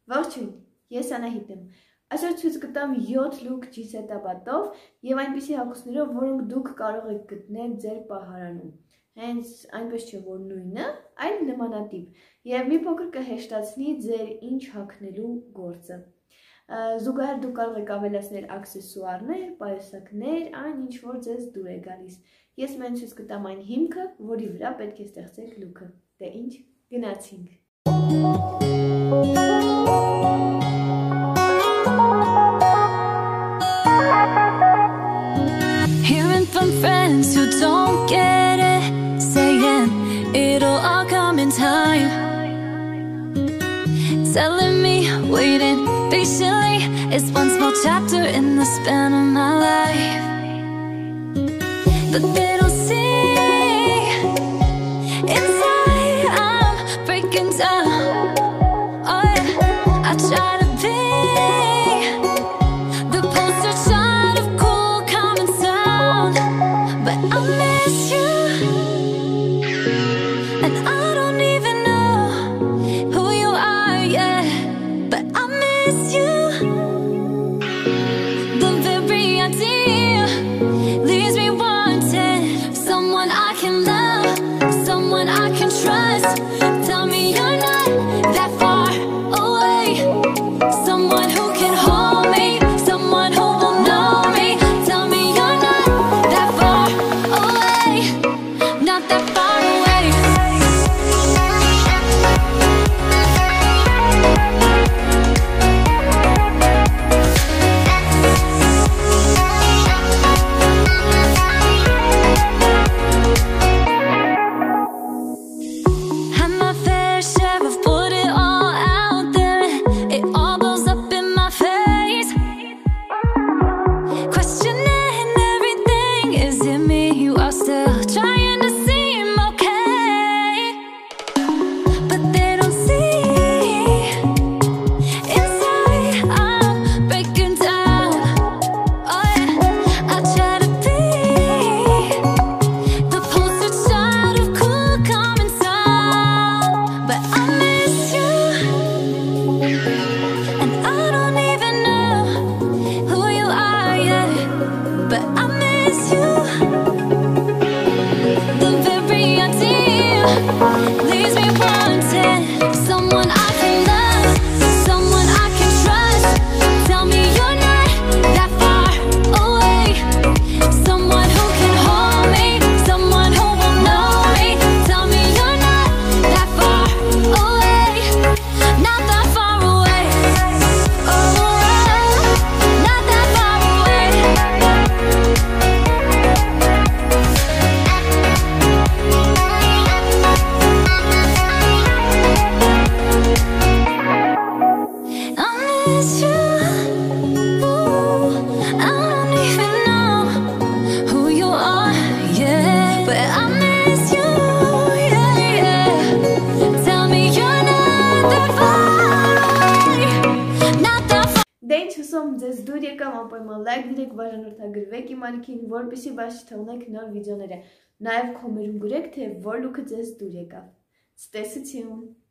Ողջույն, ես Անահիտն եմ։ Այսօր ցույց կտամ 7 լուք ջինսե տաբատով եւ այնպիսի հագուստներով, որոնք դուք կարող եք գտնել ձեր պահարանում։ Հենց այնպես չէ, որ նույնը, այլ նմանատիպ եւ մի փոքր կհեշտացնի ձեր ինչ հագնելու գործը։ Զուգահեռ դուք կարող եք ավելացնել աքսեսուարներ, պայուսակներ, այն ինչ որ ձեզ դուր է գալիս։ Ես մեն ցույց կտամ այն հիմքը, որի վրա պետք է ստեղծեք լուքը։ Դե ինչ, գնացինք։ Hearing from friends who don't get it, saying it'll all come in time, telling me waiting patiently is one small chapter in the span of my life. But they don't see inside I'm breaking down. Oh yeah, I try to be the poster child of cool, calm and sound, but I miss you, and I don't even know who you are yet, but I miss you. The very idea leaves me wanting someone I can love, someone I can trust. Tell me you're not that far away, someone who can hold me, someone who will know me. Tell me you're not that far away, not that far away. Had my fair share of put it all out there, it all blows up in my face, questioning everything. Is it me while still trying to seem okay? But they don't see inside I'm breaking down. Oh yeah, I try to be the poster child of cool, calm and sound, but I miss you, and I don't even know who you are yet, but I miss you. The very idea leaves me wanting someone I can love, someone I can trust. Tell me you're not that far away, someone who can hold me, someone who will know me. Tell me you're not that far away, not that far away. Oh, not that far away. I miss you. Ooh, I don't even know who you are, yeah, but I miss you, yeah, yeah. Tell me you're not that far, not that far. Դե ինչ հուսում ձեզ դուր եկավ, անպայման լայք դրեք, բաժանորդագրվեք իմ անիքին, որպեսզի բաց չթողնեք նոր վիդեոները։ Նաև կոմենտում գրեք, թե որ լուքը ձեզ դուր եկավ։ Ցտեսություն։